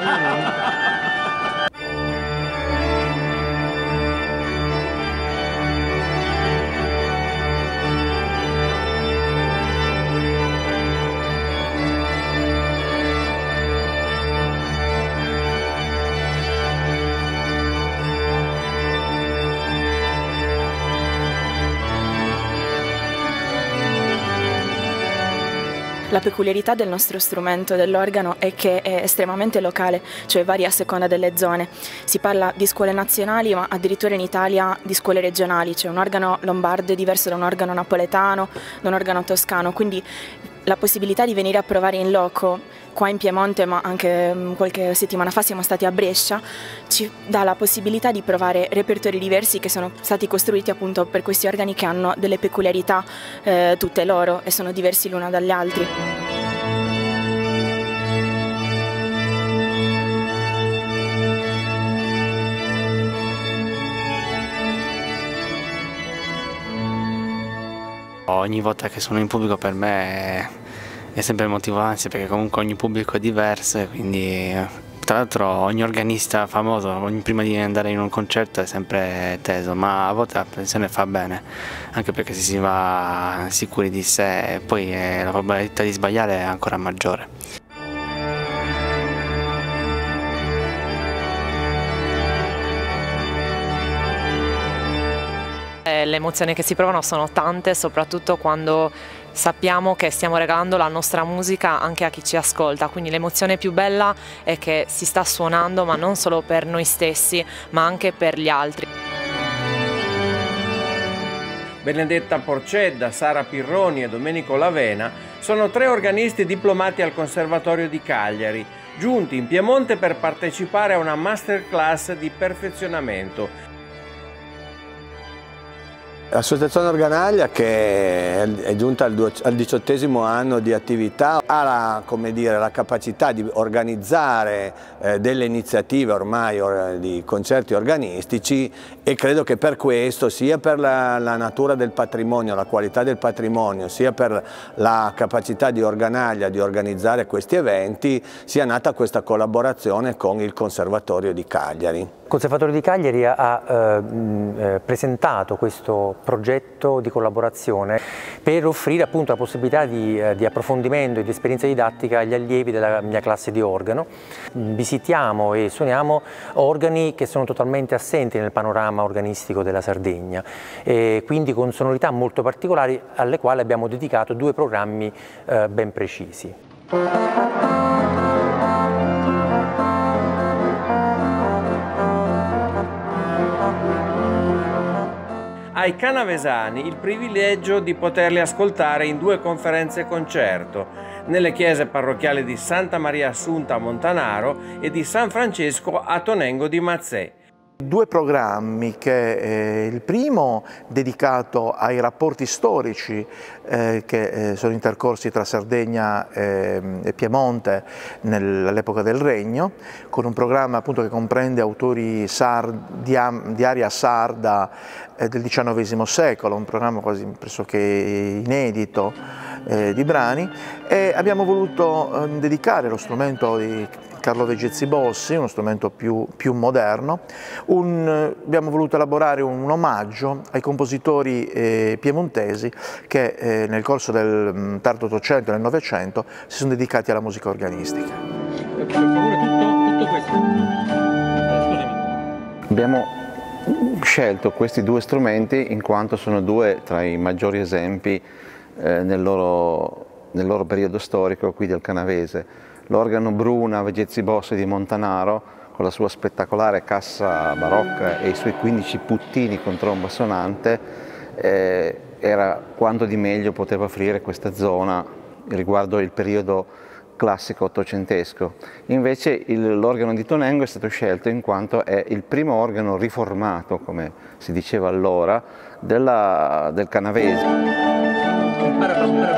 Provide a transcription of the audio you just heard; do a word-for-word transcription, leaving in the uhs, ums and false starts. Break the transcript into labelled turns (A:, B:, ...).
A: La peculiarità del nostro strumento, dell'organo, è che è estremamente locale, cioè varia a seconda delle zone. Si parla di scuole nazionali, ma addirittura in Italia di scuole regionali, cioè un organo lombardo è diverso da un organo napoletano, da un organo toscano, quindi la possibilità di venire a provare in loco qua in Piemonte, ma anche qualche settimana fa siamo stati a Brescia, ci dà la possibilità di provare repertori diversi che sono stati costruiti appunto per questi organi che hanno delle peculiarità eh, tutte loro e sono diversi l'uno dagli altri.
B: Ogni volta che sono in pubblico per me è sempre motivante, perché comunque ogni pubblico è diverso e quindi tra l'altro ogni organista famoso ogni, prima di andare in un concerto è sempre teso, ma a volte la pressione fa bene, anche perché se si va sicuri di sé poi la probabilità di sbagliare è ancora maggiore.
C: Le emozioni che si provano sono tante, soprattutto quando sappiamo che stiamo regalando la nostra musica anche a chi ci ascolta, quindi l'emozione più bella è che si sta suonando, ma non solo per noi stessi, ma anche per gli altri.
D: Benedetta Porcedda, Sara Pirroni e Domenico Lavena sono tre organisti diplomati al Conservatorio di Cagliari, giunti in Piemonte per partecipare a una masterclass di perfezionamento.
E: L'Associazione Organaglia, che è giunta al diciottesimo anno di attività, ha la, come dire, la capacità di organizzare eh, delle iniziative ormai or, di concerti organistici, e credo che per questo, sia per la, la natura del patrimonio, la qualità del patrimonio, sia per la capacità di Organaglia di organizzare questi eventi, sia nata questa collaborazione con il Conservatorio di Cagliari.
F: Il Conservatorio di Cagliari ha eh, presentato questo progetto di collaborazione per offrire appunto la possibilità di, eh, di approfondimento e di esperienza didattica agli allievi della mia classe di organo. Visitiamo e suoniamo organi che sono totalmente assenti nel panorama organistico della Sardegna, e quindi con sonorità molto particolari alle quali abbiamo dedicato due programmi eh, ben precisi.
D: Ai canavesani il privilegio di poterli ascoltare in due conferenze concerto, nelle chiese parrocchiali di Santa Maria Assunta a Montanaro e di San Francesco a Tonengo di Mazzè.
G: Due programmi, che eh, il primo dedicato ai rapporti storici eh, che eh, sono intercorsi tra Sardegna e, e Piemonte all'epoca del Regno, con un programma appunto che comprende autori sard, di, di aria sarda eh, del diciannovesimo secolo, un programma quasi pressoché inedito eh, di brani, e abbiamo voluto eh, dedicare lo strumento di Carlo Vegezzi Bossi, uno strumento più, più moderno. Un, abbiamo voluto elaborare un, un omaggio ai compositori eh, piemontesi che eh, nel corso del mh, tardo Ottocento e del Novecento si sono dedicati alla musica organistica.
D: Per favore, tutto, tutto questo.
H: Abbiamo scelto questi due strumenti in quanto sono due tra i maggiori esempi eh, nel, loro, nel loro periodo storico qui del Canavese. L'organo Bruna Vegezzi Bossi di Montanaro, con la sua spettacolare cassa barocca e i suoi quindici puttini con tromba sonante, eh, era quanto di meglio poteva offrire questa zona riguardo il periodo classico ottocentesco. Invece l'organo di Tonengo è stato scelto in quanto è il primo organo riformato, come si diceva allora, della, del Canavese.